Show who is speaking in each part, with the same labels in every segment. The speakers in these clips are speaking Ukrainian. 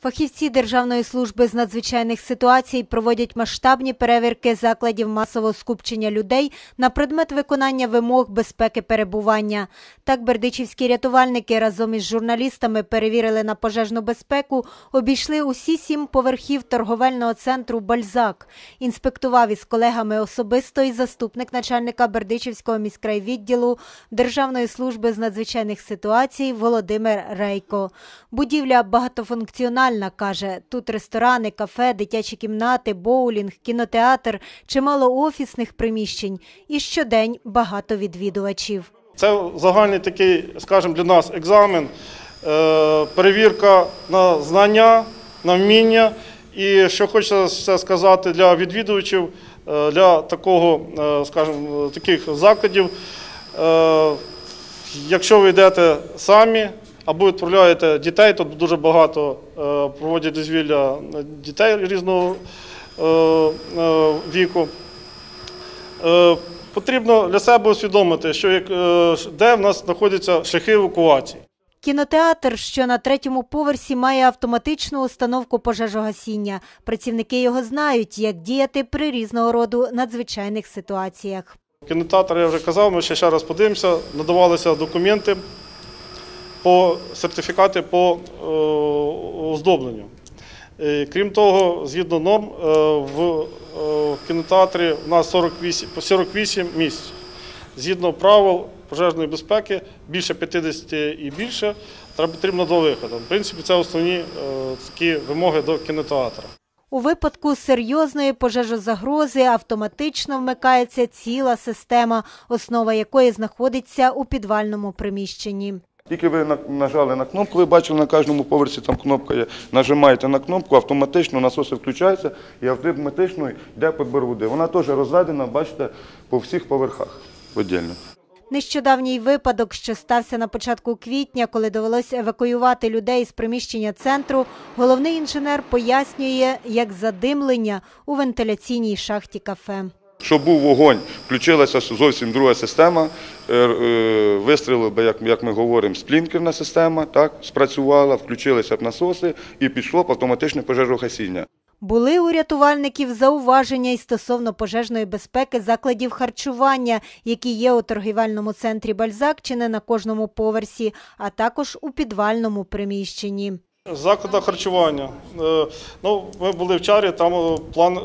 Speaker 1: Фахівці Державної служби з надзвичайних ситуацій проводять масштабні перевірки закладів масового скупчення людей на предмет виконання вимог безпеки перебування. Так, бердичівські рятувальники разом із журналістами перевірили на пожежну безпеку, обійшли усі 7 поверхів торговельного центру «Бальзак». Інспектував із колегами особисто і заступник начальника Бердичівського міськрайвідділу Державної служби з надзвичайних ситуацій Володимир Рейко. Будівля багатофункціональна, каже. Тут ресторани, кафе, дитячі кімнати, боулінг, кінотеатр, чимало офісних приміщень і щодень багато відвідувачів.
Speaker 2: Це загальний такий, скажімо, для нас екзамен, перевірка на знання, на вміння. І що хочеться сказати для відвідувачів, для такого, скажімо, таких закладів, якщо ви йдете самі, або відправляєте дітей, тут дуже багато проводять дозвілля дітей різного віку. Потрібно для себе усвідомити, де в нас знаходяться шляхи евакуації.
Speaker 1: Кінотеатр, що на 3-му поверсі, має автоматичну установку пожежогасіння. Працівники його знають, як діяти при різного роду надзвичайних ситуаціях.
Speaker 2: Кінотеатр, я вже казав, ми ще раз подивимося, надавалися документи, сертифікати по оздобленню. Крім того, згідно норм, в кінотеатрі у нас 48 місць. Згідно правил пожежної безпеки, більше 50 і більше, потрібно 2 виходи. В принципі, це основні такі вимоги до кінотеатру.
Speaker 1: У випадку серйозної пожежозагрози автоматично вмикається ціла система, основа якої знаходиться у підвальному приміщенні.
Speaker 3: Тільки ви нажали на кнопку, ви бачили на кожному поверсі там кнопка є, нажимаєте на кнопку, автоматично насоси включаються і автоматично йде підбір води. Вона теж розведена, бачите, по всіх поверхах віддільно.
Speaker 1: Нещодавній випадок, що стався на початку квітня, коли довелося евакуювати людей з приміщення центру, головний інженер пояснює, як задимлення у вентиляційній шахті кафе.
Speaker 3: Щоб був вогонь, включилася зовсім друга система, вистрілила би, як ми говоримо, сплінкерна система, так, спрацювала, включилися насоси і пішло автоматичне пожежогасіння.
Speaker 1: Були у рятувальників зауваження й стосовно пожежної безпеки закладів харчування, які є у торгівельному центрі «Бальзак» чи не на кожному поверсі, а також у підвальному приміщенні.
Speaker 2: Заклади харчування. Ми були в Чарі, там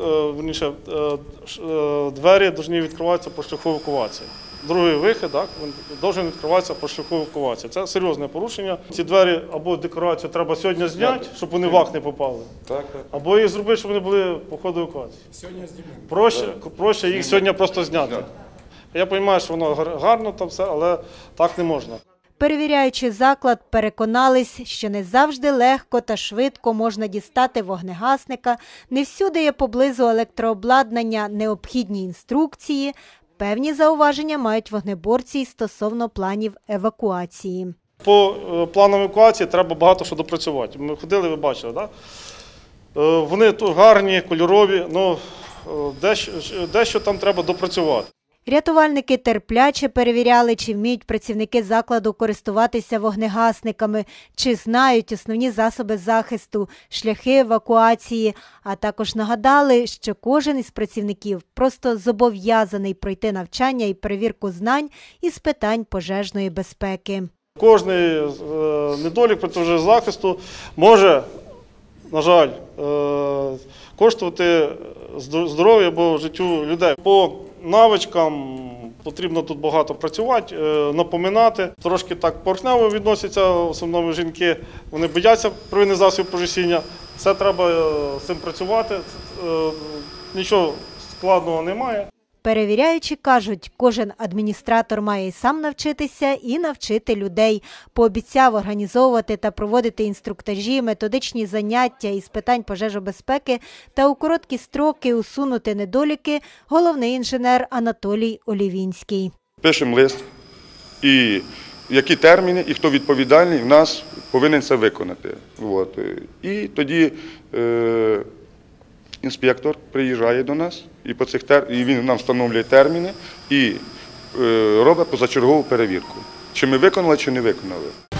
Speaker 2: двері повинні відкриватися по шляху евакуації. Другий вихід повинен відкриватися по шляху евакуації. Це серйозне порушення. Ці двері або декорацію треба сьогодні зняти, щоб вони в ах не попали, або їх зробити, щоб вони були по ходу евакуації. Проще їх сьогодні просто зняти. Я розумію, що воно гарно там все, але так не можна.
Speaker 1: Перевіряючи заклад, переконались, що не завжди легко та швидко можна дістати вогнегасника, не всюди є поблизу електрообладнання, необхідні інструкції. Певні зауваження мають вогнеборці й стосовно планів евакуації.
Speaker 2: По плану евакуації треба багато що допрацювати. Ми ходили, ви бачили, так? Вони тут гарні, кольорові, але дещо там треба допрацювати.
Speaker 1: Рятувальники терпляче перевіряли, чи вміють працівники закладу користуватися вогнегасниками, чи знають основні засоби захисту, шляхи евакуації, а також нагадали, що кожен із працівників просто зобов'язаний пройти навчання і перевірку знань із питань пожежної безпеки.
Speaker 2: Кожний недолік протизахисту може, на жаль, коштувати здоров'ю або життю людей. По навичкам потрібно тут багато працювати, напоминати. Трошки так поверхнево відносяться, в основному жінки, вони бояться первинних засобів пожежогасіння. Все треба з цим працювати, нічого складного немає.
Speaker 1: Перевіряючи, кажуть, кожен адміністратор має і сам навчитися, і навчити людей. Пообіцяв організовувати та проводити інструктажі, методичні заняття із питань пожежобезпеки та у короткі строки усунути недоліки головний інженер Анатолій Олівінський.
Speaker 3: Пишемо лист, і які терміни, і хто відповідальний в нас повинен це виконати. І тоді інспектор приїжджає до нас, і він нам встановлює терміни і робить позачергову перевірку. Чи ми виконали, чи не виконали.